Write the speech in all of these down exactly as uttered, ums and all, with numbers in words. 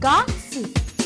ก็สิบ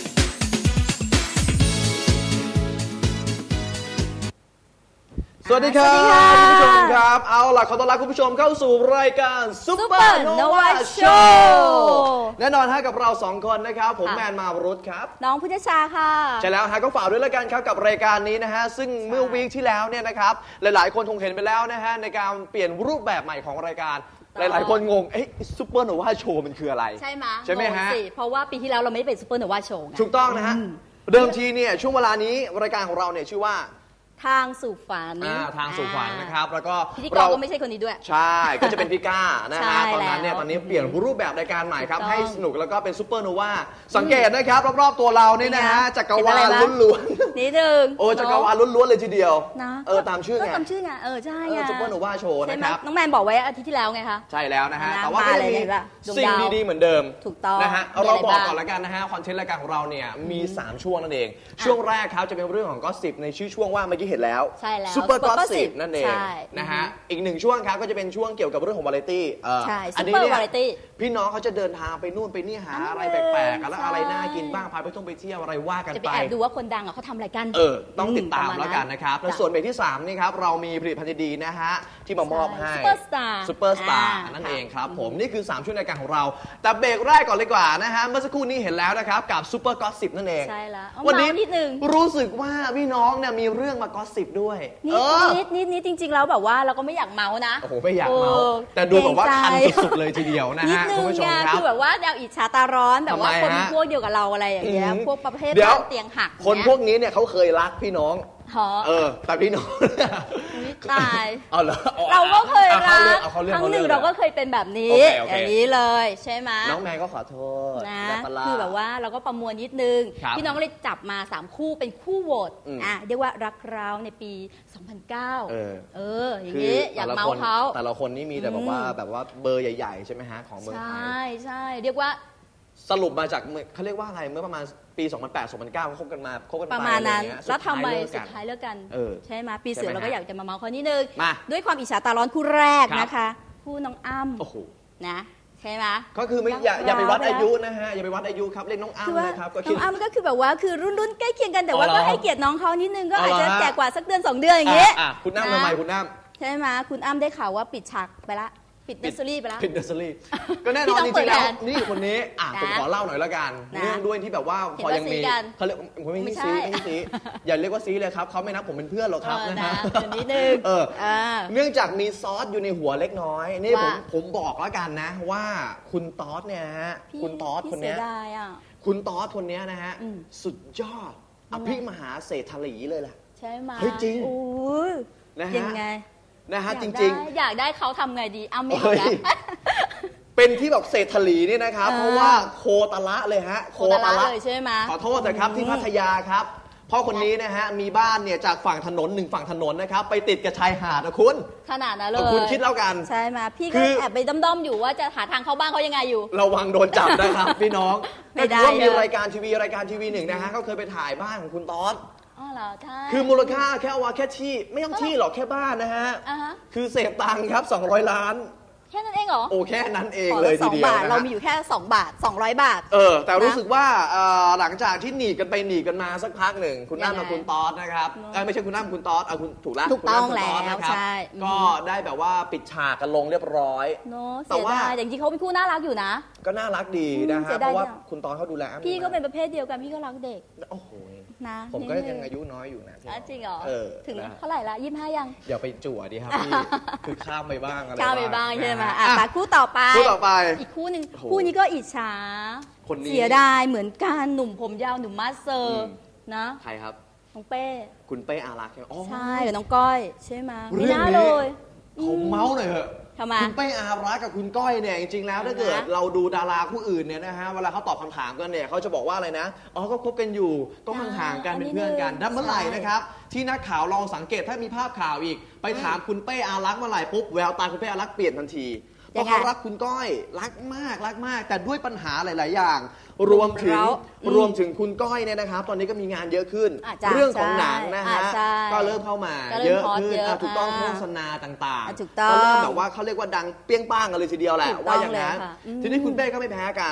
สวัสดีครับคุณผู้ชมครับเอาล่ะขอต้อนรับคุณผู้ชมเข้าสู่รายการซุปเปอร์โนวาโชว์แน่นอนฮะกับเราสองคนนะครับผมแมนมารุธครับน้องพุทธชาค่ะใช่แล้วฮะก็ฝากด้วยแล้วกันครับกับรายการนี้นะฮะซึ่งเมื่อวีคที่แล้วเนี่ยนะครับหลายๆคนคงเห็นไปแล้วนะฮะในการเปลี่ยนรูปแบบใหม่ของรายการหลายๆคนงงเอ๊ะซุปเปอร์โนวาโชว์มันคืออะไรใช่ไหมใช่ไหมฮะเพราะว่าปีที่แล้วเราไม่ได้เป็นซุปเปอร์โนวาโชว์ถูกต้องนะฮะเดิมทีเนี่ยช่วงเวลานี้รายการของเราเนี่ยชื่อว่าทางสู่ฝันทางสู่ฝันนะครับแล้วก็พิธีกรก็ไม่ใช่คนนี้ด้วยใช่ก็จะเป็นพี่ก้านะฮะตอนนั้นเนี่ยตอนนี้เปลี่ยนรูปแบบรายการใหม่ครับให้สนุกแล้วก็เป็นซุปเปอร์โนวาสังเกตนะครับรอบๆตัวเรานี่นะฮะจักรวาลล้วนๆนิดนึงโอ้จักรวาลล้วนๆเลยทีเดียวเออตามชื่อไงตามชื่อไงเออใช่ไงซุปเปอร์โนวาโชว์นะครับน้องแมนบอกไว้อาทิตย์ที่แล้วไงคะใช่แล้วนะฮะแต่ว่าก็ยังมีสิ่งดีๆเหมือนเดิมถูกต้องนะฮะเราบอกก่อนแล้วกันนะฮะคอนเทนต์รายการของเราเนี่ยมีสามช่วงนั่นเองช่วงแรกครับจะเป็นเรื่องของก็สิบในชื่อช่วงว่าเมื่อกี้เห็นแล้วใช่แล้วซุปเปอร์ก็สิบนั่นเองนะฮะอีกหนึ่งช่วงครับก็จะเป็นช่วงเกี่ยวกับเรื่องของวาไรตี้ใช่ซุปเปอร์วาไรตี้พี่น้องเขาจะเดินทางไปนู่นไปนี่หาอะไรแปลกๆแล้วอะไรน่ากินบ้างพาไปท่องไปเที่ยวอะไรว่ากันไปจะไปแอบดูว่าคนดังเขาทำอะไรกันเออต้องติดตามแล้วกันนะครับแล้วส่วนเบรกที่สามนี่ครับเรามีผลิตภัณฑ์ดีๆนะฮะที่มามอบให้ซุปเปอร์สตาร์ซุปเปอร์สตาร์นั่นเองครับผมนี่คือสามช่วงรายการของเราแต่เบรกแรกก่อนเลยกว่านะฮะเมื่อสักครู่นี้เห็นแล้วนะครับกับซุปเปอร์ก็สิบนั่นเองใช่แล้ววันนี้นิดนึงรู้สึกว่าพี่น้องเนี่ยมีเรื่องมาก็สิบด้วยนิดนิดนิดจริงๆแล้วแบบว่าเราก็ไม่อยากเมานะโอ้โหไม่อยากเมาแต่ดูแบบว่าคันสุดๆเลยทีเดียวนะฮะคุณผู้ชมครับคือแบบว่าแนวอิจฉาตาร้อนแบบว่าคนพวกเดียวกับเราอะไรอย่างเงี้ยพวกประเภทบ้านเตียงหักคนพวกนี้เนี่ยเขาเคยรักพี่น้องเออแต่พี่น้องตายเอาเหรอเราก็เคยรักครั้งหนึ่งเราก็เคยเป็นแบบนี้อย่างนี้เลยใช่ไหมน้องแมนก็ขอโทษนะคือแบบว่าเราก็ประมวลนิดนึงพี่น้องก็เลยจับมาสามคู่เป็นคู่โหวตอ่ะเรียกว่ารักเราในปีสองพันเก้าเออเอออย่างนี้อยากเมาเขาแต่ละคนนี่มีแต่แบบว่าแบบว่าเบอร์ใหญ่ๆใช่ไหมฮะของเมืองไทยใช่ใช่เรียกว่าสรุปมาจากเขาเรียกว่าอะไรเมื่อประมาณปีสองพันแปด สองพันเก้าเขาคบกันมาคบกันไปประมาณนั้นแล้วทำไมสุดท้ายเลิกกันใช่ไหมปีเสือเราก็อยากจะมาเมาเขานิดนึงด้วยความอิจฉาตาร้อนคู่แรกนะคะคู่น้องอ้ำนะใช่ไหมก็คือไม่อย่าอย่าไปวัดอายุนะฮะอย่าไปวัดอายุครับเรียกน้องอ้ำนะครับก็น้องอ้ำก็คือแบบว่าคือรุ่นรุ่นใกล้เคียงกันแต่ว่าก็ให้เกียรติน้องเขานิดนึงก็อาจจะแก่กว่าสักเดือนสองเดือนอย่างเงี้ยคุณอ้ำทำไมคุณอ้ำใช่ไหมคุณอ้ำได้ข่าวว่าปิดฉากไปละปิดเนสเซอรี่ไปแล้วปิดเนสเซอรี่ก็แน่นอนจริงๆแล้วนี่คนนี้อ่ะผมขอเล่าหน่อยแล้วกันเรื่องด้วยที่แบบว่าพอยังมีเขาเรียกผมไม่ซีไม่ซีอย่าเรียกว่าซีเลยครับเขาไม่นับผมเป็นเพื่อนหรอกครับนะฮะนิดนึงเออเนื่องจากมีซอสอยู่ในหัวเล็กน้อยนี่ผมผมบอกแล้วกันนะว่าคุณต๊อดเนี่ยฮะคุณต๊อดคนนี้คุณต๊อดคนนี้นะฮะสุดยอดอภิมหาเศรษฐีเลยแหละใช่ไหมเฮ้ยจริงนะฮะยังไงนะฮะจริงๆอยากได้เขาทำไงดีอ้ำไม่เอาแล้วเป็นที่แบบเศรษฐีนี่นะครับเพราะว่าโคตรละเลยฮะโคตรละเลยใช่ไหมขอโทษนะครับที่พัทยาครับพ่อคนนี้นะฮะมีบ้านเนี่ยจากฝั่งถนนหนึ่งฝั่งถนนนะครับไปติดกับชายหาดนะคุณขนาดนั้นเลยคุณคิดแล้วกันใช่ไหมพี่ก็แอบไปด้อมๆอยู่ว่าจะหาทางเข้าบ้านเขายังไงอยู่ระวังโดนจับนะครับพี่น้องไม่ได้มีรายการทีวีรายการทีวีหนึ่งนะฮะเขาเคยไปถ่ายบ้านของคุณต๊อดอ๋อเหรอใช่คือมูลค่าแค่ว่าแค่ที่ไม่ต้องที่หรอกแค่บ้านนะฮะคือเสพตังค์ครับสองร้อยล้านแค่นั้นเองเหรอโอ้แค่นั้นเองเลยทีเดียวนะเรามีอยู่แค่สองบาทสองร้อยบาทเออแต่รู้สึกว่าหลังจากที่หนีกันไปหนีกันมาสักพักหนึ่งคุณอ้ำกับคุณต๊อดนะครับไม่ใช่คุณอ้ำคุณต๊อดเอาคุณถูกแล้วถูกต้องแล้วนะครับก็ได้แบบว่าปิดฉากกันลงเรียบร้อยแต่ว่าจริงๆเขาเป็นคู่น่ารักอยู่นะก็น่ารักดีนะฮะเพราะว่าคุณต๊อดเขาดูแลพี่ก็เป็นประเภทเดียวกันพี่ก็รักเด็กโอ้โหนะผมก็ยังอายุน้อยอยู่นะจริงเหรอถึงเท่าไหร่ละยี่สิบห้ายังอย่าไปจั่วดิครับพี่คือข้ามไปบ้างอะไรข้ามไปบ้างใช่ไหมอ่ะคู่ต่อไปคู่ต่อไปอีกคู่หนึ่งคู่นี้ก็อิจฉาเสียดายเหมือนกันหนุ่มผมยาวหนุ่มมาสเซอร์นะใครครับน้องเป้คุณเป้อารักษ์ใช่กับน้องก้อยใช่ไหมไม่น่าเลยผมเมาส์หน่อยเหอะคุณเป้อารักษ์กับคุณก้อยเนี่ยจริงๆแล้วถ้าเกิดเราดูดาราคู่อื่นเนี่ยนะฮะเวลาเขาตอบคำถามกันเนี่ยเขาจะบอกว่าอะไรนะอ๋อก็คบกันอยู่ก็ห่างๆกันเป็นเพื่อนกันถ้าเมื่อไหร่นะครับที่นักข่าวลองสังเกตถ้ามีภาพข่าวอีกไปถามคุณเป้อารักษ์เมื่อไหร่ปุ๊บแววตาคุณเป้อารักษ์เปลี่ยนทันทีเพราะเขารักคุณก้อยรักมากรักมากแต่ด้วยปัญหาหลายๆอย่างรวมถึงรวมถึงคุณก้อยเนี่ยนะครับตอนนี้ก็มีงานเยอะขึ้นเรื่องของหนังนะฮะก็เริ่มเข้ามาเยอะขึ้นถูกต้องโฆษณาต่างๆก็เริ่มแบบว่าเขาเรียกว่าดังเปี้ยงป้างกันเลยทีเดียวแหละว่าอย่างนั้นทีนี้คุณเป้ก็ไม่แพ้กัน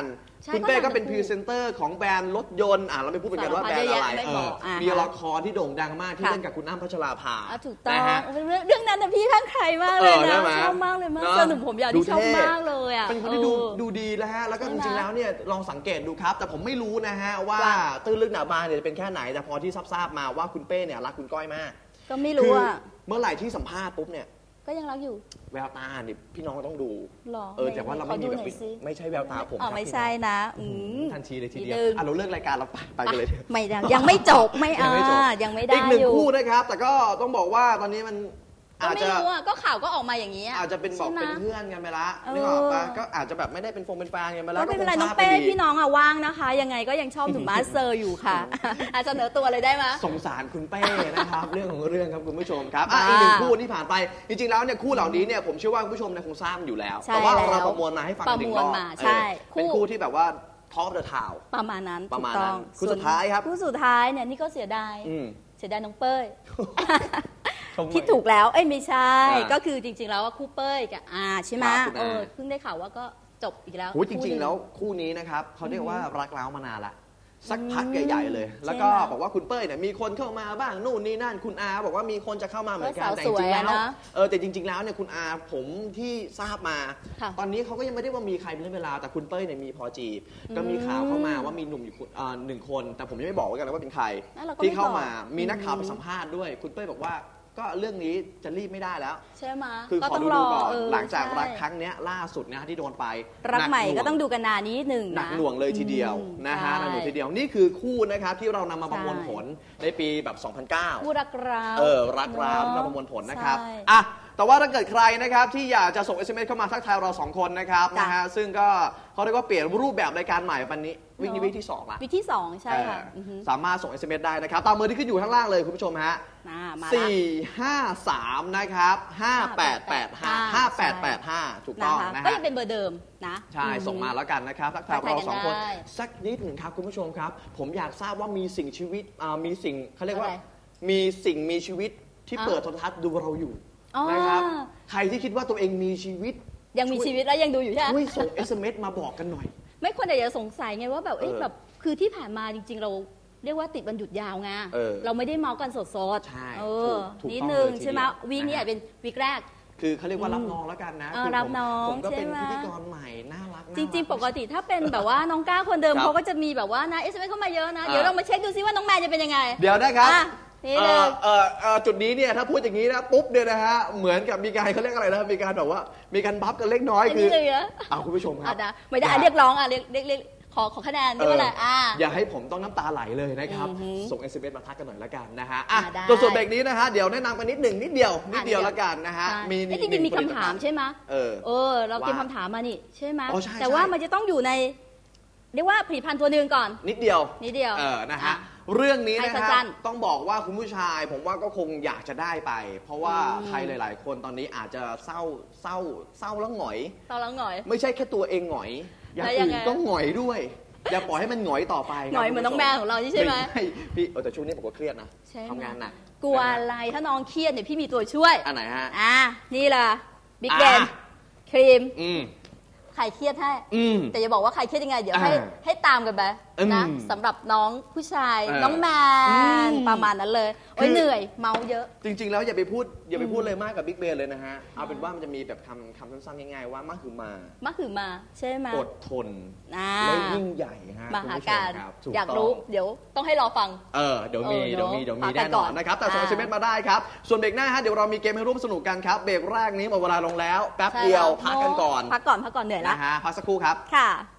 คุณเป้ก็เป็นพรีเซนเตอร์ของแบรนด์รถยนต์อ่ะเราไม่พูดเป็นกันว่าแบรนด์อะไรเออมีละครที่โด่งดังมากที่เล่นกับคุณอ้ำพัชราภาถูกต้องเรื่องนั้นพี่ข้างใครมากเลยนะชอบมากเลยมากสนุกผมอยากที่ชอบมากเลยอ่ะเป็นคนที่ดูดูดีแล้วฮะแล้วก็จริงๆแล้วเนี่ยลองสังเกตดูครับแต่ผมไม่รู้นะฮะว่าตื้นลึกหนาบางเนี่ยจะเป็นแค่ไหนแต่พอที่ทราบมาว่าคุณเป้เนี่ยรักคุณก้อยมากก็ไม่รู้อ่ะเมื่อไหร่ที่สัมภาษณ์ปุ๊บเนี่ยก็ยังรักอยู่แววตาเนี่ยพี่น้องต้องดูเออแต่ว่าเราไม่มีแบบไม่ใช่แววตาผมอ๋อไม่ใช่นะทันทีเลยทีเดียวอ่ะเราเลิกรายการเราไปไปกันเลยไม่ยังไม่จบไม่อ่ายังไม่ได้อีกหนึ่งคู่นะครับแต่ก็ต้องบอกว่าตอนนี้มันอาจจะไม่รู้อ่ะก็ข่าวก็ออกมาอย่างนี้อาจจะเป็นบอกเป็นเพื่อนกันไปละนึกออกปะก็อาจจะแบบไม่ได้เป็นฟงเป็นแฟนกันไปแล้วก็ไม่เป็นไรน้องเป้พี่น้องอ่ะว่างนะคะยังไงก็ยังชอบหนุ่มมาสเซอร์อยู่ค่ะอาจจะเสนอตัวเลยได้ไหมสงสารคุณเป้นะครับเรื่องของเรื่องครับคุณผู้ชมครับอีกหนึ่งคู่ที่ผ่านไปจริงๆแล้วเนี่ยคู่เหล่านี้เนี่ยผมเชื่อว่าคุณผู้ชมคงทราบอยู่แล้วแต่ว่าเราประมวลมาให้ฟังหนึ่งรอบเป็นคู่ที่แบบว่าท็อปเดอะทาวประมาณนั้นประมาณนั้นคู่สุดท้ายครับคู่สุดท้ายเนี่ยนี่ก็เสียดายเสียดายน้องเป้ยคิดถูกแล้วเอ้ยไม่ใช่ก็คือจริงๆแล้วว่าคู่เป้ยกับอาใช่ไหมเออเพิ่งได้ข่าวว่าก็จบอีกแล้วจริงๆแล้วคู่นี้นะครับเขาเรียกว่ารักร้าวมานานละสักพักใหญ่ๆเลยแล้วก็บอกว่าคุณเป้ยเนี่ยมีคนเข้ามาบ้างนู่นนี่นั่นคุณอาบอกว่ามีคนจะเข้ามาเหมือนกันแต่จริงๆแล้วเออแต่จริงๆแล้วเนี่ยคุณอาผมที่ทราบมาตอนนี้เขาก็ยังไม่ได้ว่ามีใครเป็นเรื่องเวลาแต่คุณเป้ยเนี่ยมีพอจีบก็มีข่าวเข้ามาว่ามีหนุ่มอยู่หนึ่งคนแต่ผมยังไม่บอกว่ากันว่าเป็นใครที่เข้ามามีนักข่าวไปสัมภาษณ์ด้วยคุณเป้ยบอกว่าก็เรื่องนี้จะรีบไม่ได้แล้วใช่ไหมคือขอดูดูก่อนหลังจากรักครั้งนี้ล่าสุดนะที่โดนไปรักใหม่ก็ต้องดูกันนานนิดหนึ่งหนักหน่วงเลยทีเดียวนะฮะหนักหน่วงทีเดียวนี่คือคู่นะครับที่เรานำมาประมวลผลในปีแบบสองพันเก้าคู่รักร้าวเออรักร้าวมาประมวลผลนะครับอ่ะแต่ว่าถ้าเกิดใครนะครับที่อยากจะส่ง เอส เอ็ม เอส เข้ามาทักทายเราสองคนนะครับนะฮะซึ่งก็เขาเรียกว่าเปลี่ยนรูปแบบรายการใหม่วันนี้วิกนี้วิกที่สองละวิกที่สองใช่ค่ะสามารถส่ง เอส เอ็ม เอส ได้นะครับตามเบอร์ที่ขึ้นอยู่ข้างล่างเลยคุณผู้ชมฮะสี่ห้าสามนะครับห้าแปดแปดห้าห้าแปดแปดห้าถูกต้องนะฮะก็ยังเป็นเบอร์เดิมนะใช่ส่งมาแล้วกันนะครับทักทายเราสองคนสักนิดหนึ่งครับคุณผู้ชมครับผมอยากทราบว่ามีสิ่งชีวิตมีสิ่งเขาเรียกว่ามีสิ่งมีชีวิตที่เปิดโทรทัศน์ดูเราอยู่นะครับใครที่คิดว่าตัวเองมีชีวิตยังมีชีวิตแล้วยังดูอยู่ใช่ไหมช่วยส่ง เอส เอ็ม เอส มาบอกกันหน่อยไม่คนแต่อย่าสงสัยไงว่าแบบเอ๊ะแบบคือที่ผ่านมาจริงๆเราเรียกว่าติดวันหยุดยาวไงเราไม่ได้เมาส์กันสดๆเออนิดนึงใช่ไหมวีคนี้อาจเป็นวีคแรกคือเขาเรียกว่ารับน้องแล้วกันนะรับน้องผมก็เป็นพิธีกรใหม่น่ารักจริงๆปกติถ้าเป็นแบบว่าน้องก้าคนเดิมเขาก็จะมีแบบว่านะ เอส เอ็ม เอส เข้ามาเยอะนะเดี๋ยวเรามาเช็คดูซิว่าน้องแมนจะเป็นยังไงเดี๋ยวได้ครับจุดนี้เนี่ยถ้าพูดอย่างนี้นะปุ๊บเนี่ยนะฮะเหมือนกับมีการเขาเรียกอะไรนะมีการแบบว่ามีการบัฟกันเล็กน้อยคือเอาคุณผู้ชมครับไม่ได้เรียกร้องอ่ะเรียกเรียกขอขอคะแนนนี่ว่าอะไรอ่าอย่าให้ผมต้องน้ำตาไหลเลยนะครับส่ง เอส เอ็ม เอส มาทักกันหน่อยละกันนะฮะอ่ะตัวส่วนเบรกนี้นะฮะเดี๋ยวแนะนำกันนิดหนึ่งนิดเดียวนิดเดียวละกันนะฮะมีจริงๆมีคำถามใช่ไหมเออเออเราเตรียมคำถามมานี่ใช่ไหมแต่ว่ามันจะต้องอยู่ในเรียกว่าผลิตภัณฑ์ตัวหนึ่งก่อนนิดเดียวนิดเดียวเออนะฮะเรื่องนี้นะครับต้องบอกว่าคุณผู้ชายผมว่าก็คงอยากจะได้ไปเพราะว่าใครหลายๆคนตอนนี้อาจจะเศร้าเศร้าเศร้าแล้วหงอยเศร้าแล้วหงอยไม่ใช่แค่ตัวเองหงอยอย่างอื่นก็หงอยด้วยอย่าปล่อยให้มันหงอยต่อไปหงอยเหมือนน้องแม่ของเราใช่ไหมพี่แต่ช่วงนี้ผมก็เครียดนะทำงานหนักกลัวอะไรถ้าน้องเครียดเนี่ยพี่มีตัวช่วยอันไหนฮะอ่านี่ล่ะบิ๊กเดนครีมใครเครียดให้แต่อย่าบอกว่าใครเครียดยังไงเดี๋ยวให้ให้ตามกันไปนะสำหรับน้องผู้ชายน้องแมนประมาณนั้นเลยโอ้ยเหนื่อยเมาเยอะจริงๆแล้วอย่าไปพูดอย่าไปพูดเลยมากกับบิ๊กเบนเลยนะฮะเอาเป็นว่ามันจะมีแบบคำคำสั้นๆง่ายๆว่ามากคือมามากคือมาใช่ไหมอดทนและยิ่งใหญ่ฮะมหาการอยากรู้เดี๋ยวต้องให้รอฟังเออเดี๋ยวมีเดี๋ยวมีเดี๋ยวมีแน่นอนนะครับแต่ส่ง เอส เอ็ม เอส มาได้ครับส่วนเบรกหน้าฮะเดี๋ยวเรามีเกมให้ร่วมสนุกกันครับเบรกแรกนี้หมดเวลาลงแล้วแป๊บเดียวพักกันก่อนพักก่อนพักก่อนเหนื่อยแล้วนะฮะพักสักครู่ครับค่ะ